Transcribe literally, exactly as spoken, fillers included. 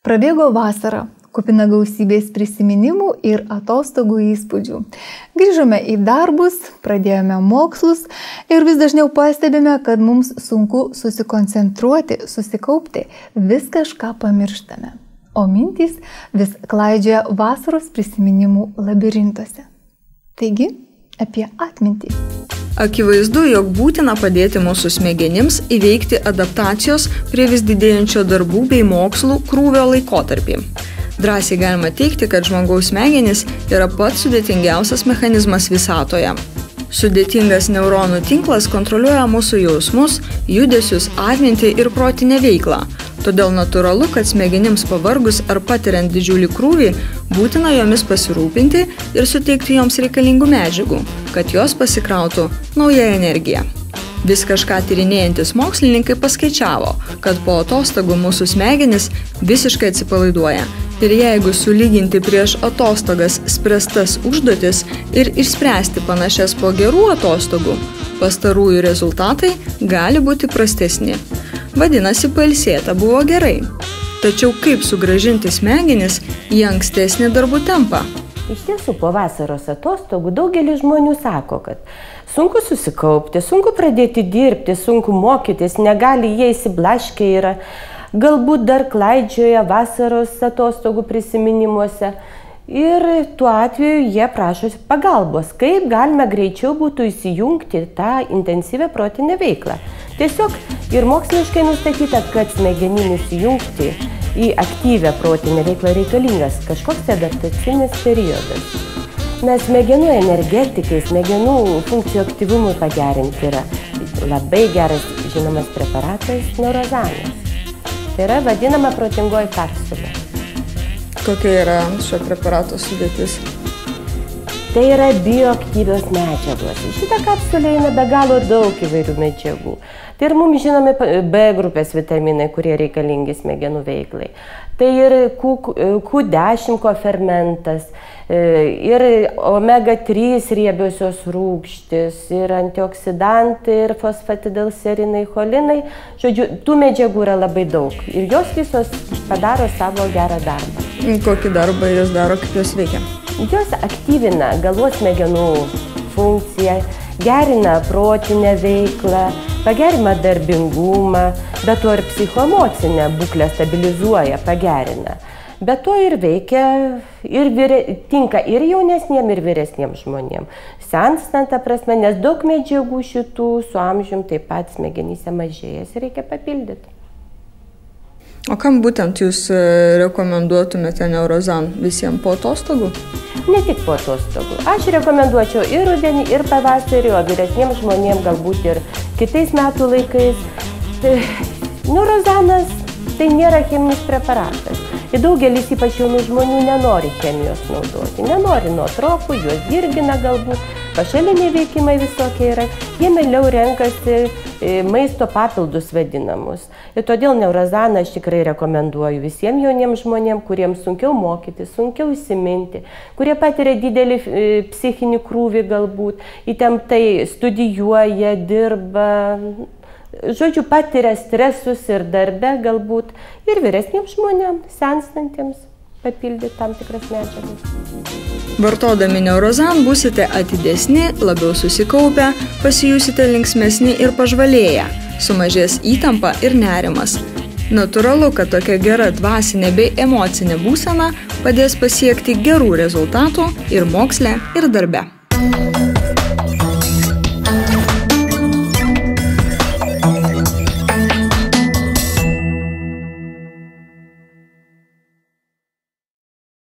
Prabėgo vasara, kupina gausybės prisiminimų ir atostogų įspūdžių. Grįžome į darbus, pradėjome mokslus ir vis dažniau pastebime, kad mums sunku susikoncentruoti, susikaupti, vis kažką pamirštame. O mintys vis klaidžioja vasaros prisiminimų labirintuose. Taigi, apie atmintį. Akivaizdu, jog būtina padėti mūsų smegenims įveikti adaptacijos prie vis didėjančio darbų bei mokslų krūvio laikotarpį. Drąsiai galima teigti, kad žmogaus smegenys yra pats sudėtingiausias mechanizmas visatoje. Sudėtingas neuronų tinklas kontroliuoja mūsų jausmus, judesius, atmintį ir protinę veiklą. Todėl natūralu, kad smegenims pavargus ar patiriant didžiulį krūvį, būtina jomis pasirūpinti ir suteikti joms reikalingų medžiagų, kad jos pasikrautų naują energiją. Vis kažką tyrinėjantis mokslininkai paskaičiavo, kad po atostogų mūsų smegenys visiškai atsipalaiduoja. Ir jeigu sulyginti prieš atostogas spręstas užduotis ir išspręsti panašias po gerų atostogų, pastarųjų rezultatai gali būti prastesni. Vadinasi, pailsėta buvo gerai. Tačiau kaip sugrąžinti smegenis į ankstesnį darbų tempą? Iš tiesų, po vasaros atostogų daugelis žmonių sako, kad sunku susikaupti, sunku pradėti dirbti, sunku mokytis, negali jie įsiblaškę yra, galbūt dar klaidžioja vasaros atostogų prisiminimuose. Ir tuo atveju jie prašo pagalbos, kaip galime greičiau būtų įsijungti tą intensyvę protinę veiklą. Tiesiog ir moksliškai nustatyta, kad smegenims įjungti į aktyvę protinę veiklą reikalingas kažkoks adaptacinis periodas. Nes smegenų energetikai, smegenų funkcijų aktyvumui pagerinti yra labai geras žinomas preparatas neurozanas. Tai yra vadinama protingoji kapsulė. Kokia yra šio preparato sudėtis? Tai yra bioaktyvios medžiagos. Į šitą kapsulę eina be galo daug įvairių medžiagų. Tai ir mums žinomi B grupės vitaminai, kurie reikalingi smegenų veiklai. Tai ir Q dešimt kofermentas, ir omega trys riebiosios rūgštys, ir antioksidantai, ir fosfatidilserinai, cholinai. Žodžiu, tų medžiagų yra labai daug. Ir jos visos padaro savo gerą darbą. Kokį darbą jos daro, kaip jos veikia? Jos aktyvina galvos smegenų funkciją, gerina protinę veiklą, pagerina darbingumą, bet to ir psichoemocinę būklę stabilizuoja, pagerina. Bet to ir veikia, ir vyre, tinka ir jaunesniem, ir vyresniem žmonėm. Senstant, ta prasme, nes daug medžiagų šitų su amžium taip pat smegenyse mažėjas ir reikia papildyti. O kam būtent jūs rekomenduotumėte neurozan visiems po atostogų? Ne tik po atostogų. Aš rekomenduočiau ir rudenį, ir pavasarį, o vyresniems žmonėms galbūt ir kitais metų laikais. Neurozanas tai nėra cheminis preparatas. Ir daugelis ypač jaunų žmonių nenori chemijos naudoti. Nenori nootropų, juos dirgina galbūt, pašaliniai veikimai visokie yra. Jie mieliau renkasi maisto papildus vadinamus. Ir todėl neurozaną aš tikrai rekomenduoju visiems jauniems žmonėms, kuriems sunkiau mokytis, sunkiau įsiminti, kurie patiria didelį psichinį krūvį galbūt, įtemptai studijuoja, dirba. Žodžiu, patiria stresus ir darbe galbūt ir vyresniems žmonėms, senstantiems papildyti tam tikras medžiagas. Vartodami neurozan būsite atidesni, labiau susikaupę, pasijusite linksmesni ir pažvalėję, sumažės įtampa ir nerimas. Natūralu, kad tokia gera dvasinė bei emocinė būsena padės pasiekti gerų rezultatų ir moksle, ir darbe.